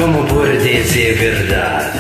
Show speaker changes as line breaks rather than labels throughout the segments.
¿Cómo puede ser verdad?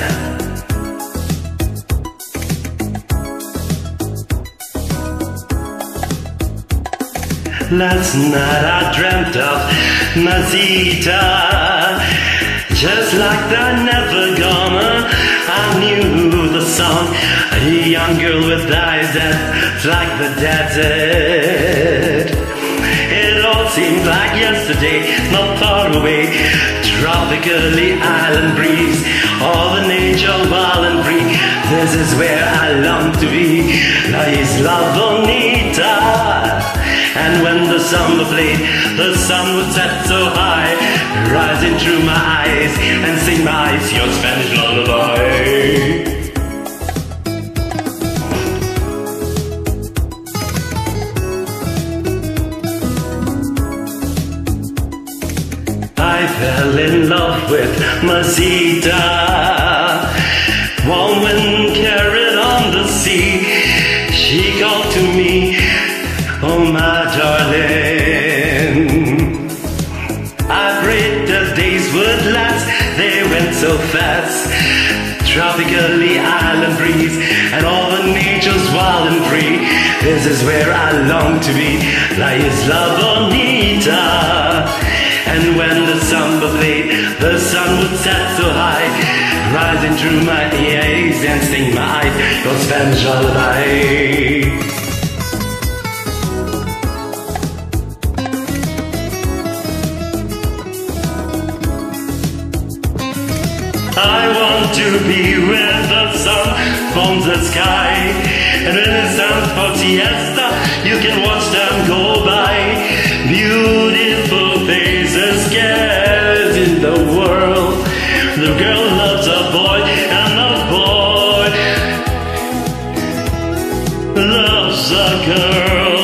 Last night I dreamt of Mazita, just like that never gonna. I knew the song, a young girl with eyes that's like the desert. It all seemed like yesterday, not far away. Tropically island breeze, all the nature wild and free. This is where I long to be, La Isla Bonita. And when the summer played, the sun would set so high, rising through my eyes and sing my eyes your Spanish lullaby. I fell in love with Mazita, warm wind carried on the sea. She called to me, oh my darling. I prayed the days would last, they went so fast. Tropically island breeze and all the nature's wild and free. This is where I long to be, La Isla Bonita. And when the summer played, the sun would set so high, rising through my ears and sting my eyes your Spanish lullaby. I want to be where the sun forms the sky, and when it's time for siesta, you can watch them go by. Beautiful faces scattered in the world. The girl loves a boy, and the boy loves a girl.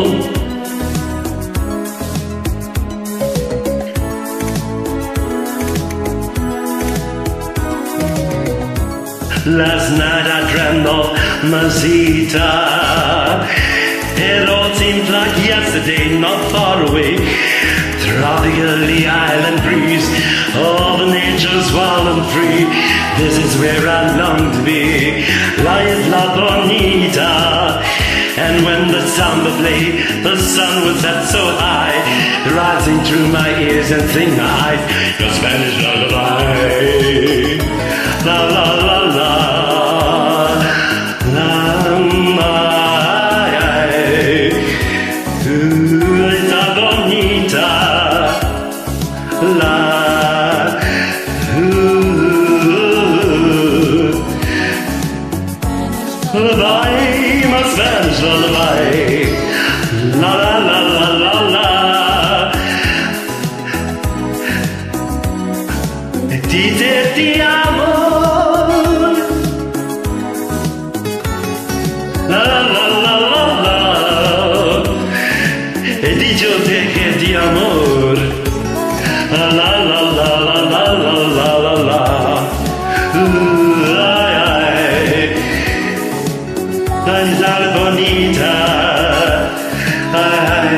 Last night I dreamt of Mazita. It all seemed like yesterday, not far away. Tropically island breeze, all the nature's wild and free. This is where I long to be, La Isla Bonita. And when the samba played, the sun would set so high, rising through my ears and sing my eyes your Spanish lullaby. La la la la, la Isla Bonita, la lullaby, my Spanish lullaby, la la la la la la. Dite ti amo, la la la la la la. E dice te che di amor, la la la la la la la la la. Ay, ay. La Isla Bonita, ay,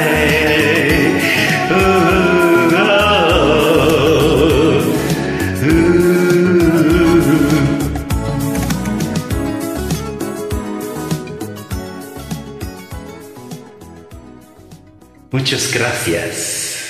Muchas gracias.